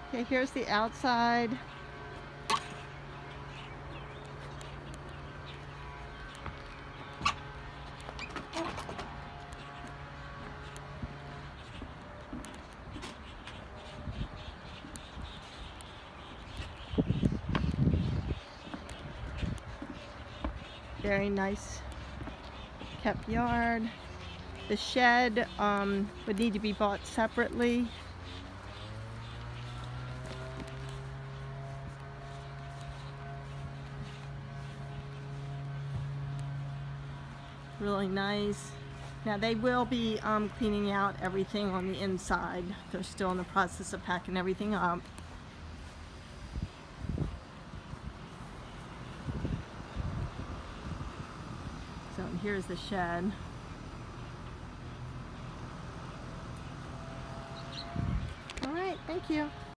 Okay, here's the outside. Very nice kept yard. The shed would need to be bought separately. Really nice. Now they will be cleaning out everything on the inside. They're still in the process of packing everything up. So here's the shed. All right, thank you.